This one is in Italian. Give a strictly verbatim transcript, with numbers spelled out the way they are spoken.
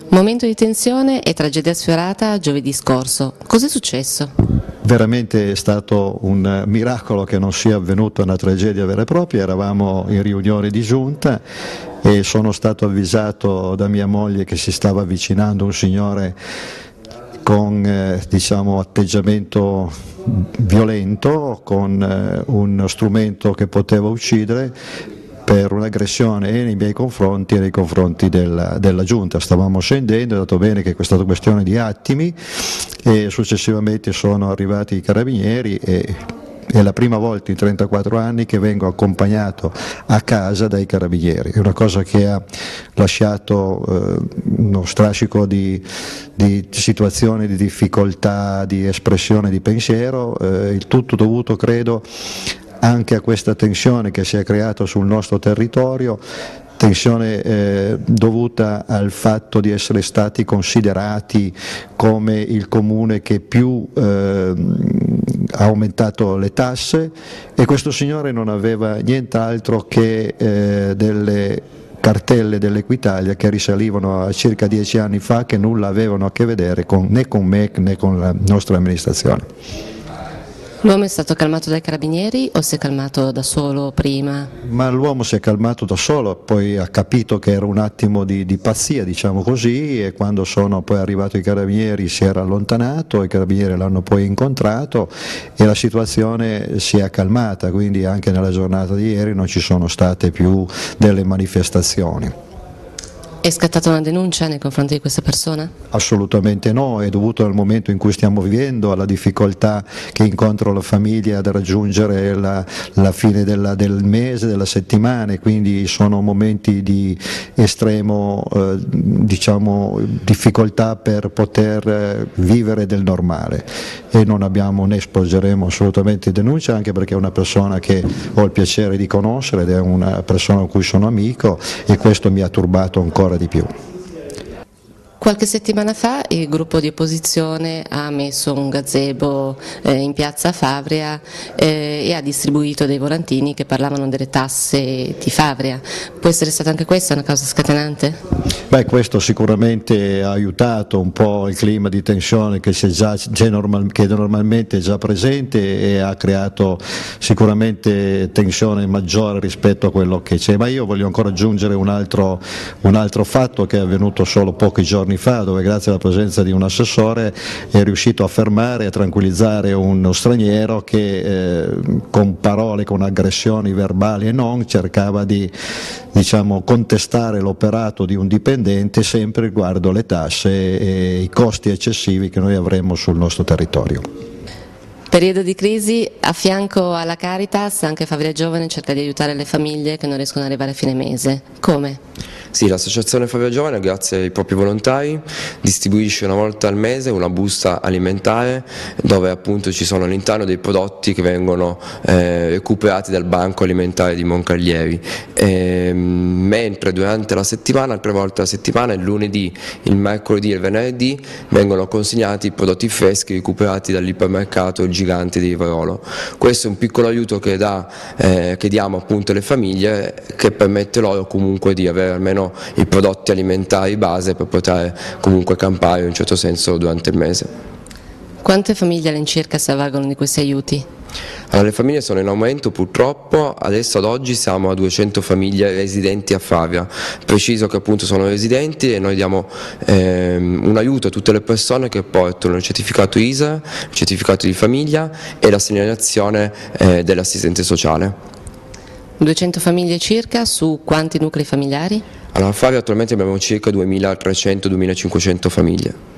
Momento di tensione e tragedia sfiorata giovedì scorso. Cos'è successo? Veramente è stato un miracolo che non sia avvenuta una tragedia vera e propria. Eravamo in riunione di giunta e sono stato avvisato da mia moglie che si stava avvicinando un signore con eh, diciamo, atteggiamento violento, con eh, uno strumento che poteva uccidere, per un'aggressione nei miei confronti e nei confronti della, della giunta. Stavamo scendendo, è andato bene che è stata questione di attimi e successivamente sono arrivati i carabinieri e è la prima volta in trentaquattro anni che vengo accompagnato a casa dai carabinieri. È una cosa che ha lasciato eh, uno strascico di, di situazioni di difficoltà, di espressione di pensiero, eh, il tutto dovuto credo anche a questa tensione che si è creata sul nostro territorio, tensione eh, dovuta al fatto di essere stati considerati come il comune che più eh, ha aumentato le tasse, e questo signore non aveva nient'altro che eh, delle cartelle dell'Equitalia che risalivano a circa dieci anni fa, che nulla avevano a che vedere con, né con me né con la nostra amministrazione. L'uomo è stato calmato dai carabinieri o si è calmato da solo prima? Ma l'uomo si è calmato da solo, poi ha capito che era un attimo di, di pazzia, diciamo così, e quando sono poi arrivati i carabinieri si era allontanato, i carabinieri l'hanno poi incontrato e la situazione si è calmata, quindi anche nella giornata di ieri non ci sono state più delle manifestazioni. È scattata una denuncia nei confronti di questa persona? Assolutamente no, è dovuto al momento in cui stiamo vivendo, alla difficoltà che incontra la famiglia ad raggiungere la, la fine della, del mese, della settimana, e quindi sono momenti di estremo eh, diciamo, difficoltà per poter eh, vivere del normale, e non abbiamo né sporgeremo assolutamente denuncia, anche perché è una persona che ho il piacere di conoscere ed è una persona con cui sono amico, e questo mi ha turbato ancora di più. Qualche settimana fa il gruppo di opposizione ha messo un gazebo eh, in piazza Favria eh, e ha distribuito dei volantini che parlavano delle tasse di Favria. Può essere stata anche questa una causa scatenante? Beh, questo sicuramente ha aiutato un po' il clima di tensione che, c'è già, c'è normal, che normalmente è già presente, e ha creato sicuramente tensione maggiore rispetto a quello che c'è. Ma io voglio ancora aggiungere un altro, un altro fatto che è avvenuto solo pochi giorni fa, dove grazie alla presenza di un assessore è riuscito a fermare e a tranquillizzare uno straniero che eh, con parole, con aggressioni verbali e non, cercava di diciamo, contestare l'operato di un dipendente sempre riguardo le tasse e i costi eccessivi che noi avremo sul nostro territorio. Periodo di crisi, a fianco alla Caritas anche Favria Giovane cerca di aiutare le famiglie che non riescono ad arrivare a fine mese. Come? Sì, l'associazione Favria Giovane, grazie ai propri volontari, distribuisce una volta al mese una busta alimentare dove appunto ci sono all'interno dei prodotti che vengono eh, recuperati dal banco alimentare di Moncaglieri, e, mentre durante la settimana, tre volte alla settimana, il lunedì, il mercoledì e il venerdì, vengono consegnati i prodotti freschi recuperati dall'ipermercato Il Gigante di Rivarolo. Questo è un piccolo aiuto che, dà, eh, che diamo appunto alle famiglie, che permette loro comunque di avere almeno i prodotti alimentari base per poter comunque campare in un certo senso durante il mese. Quante famiglie all'incirca si avvalgono di questi aiuti? Allora, le famiglie sono in aumento purtroppo, adesso ad oggi siamo a duecento famiglie residenti a Favia. Preciso che appunto sono residenti, e noi diamo ehm, un aiuto a tutte le persone che portano il certificato I S A, il certificato di famiglia e la segnalazione eh, dell'assistente sociale. duecento famiglie circa, su quanti nuclei familiari? Allora, a Favia attualmente abbiamo circa duemilatrecento duemilacinquecento famiglie.